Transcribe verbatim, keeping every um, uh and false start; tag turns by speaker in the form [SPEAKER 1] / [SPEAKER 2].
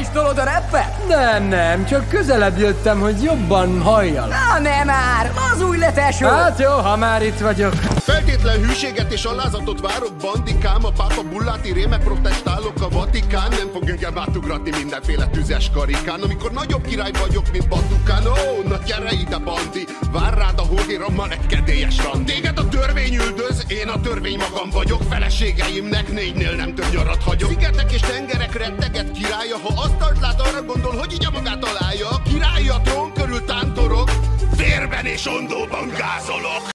[SPEAKER 1] is tolod a reppet?
[SPEAKER 2] Nem, nem, csak közelebb jöttem, hogy jobban halljal.
[SPEAKER 1] Na nem már, az új leteső!
[SPEAKER 2] Hát jó, ha már itt vagyok.
[SPEAKER 3] Feltétlen hűséget és alázatot várok, bandikám, a pápa bulláti réme protestálok, a Vatikán nem fog engem átugratni mindenféle tüzes karikán, amikor nagyobb király vagyok, mint Batukán. Ó, na gyere ide, bandi, vár rád a hógérommal egy kedélyes rand. Téged a törvény üldöz, én a törvény magam vagyok, feleségeimnek négynél nem több nyarat hagyok. Szigetek és tengerek retteget királya, ha asztalt lát, arra gondol, hogy így a magát találja. A királyi a trón körül tántorok, vérben és ondóban gázolok.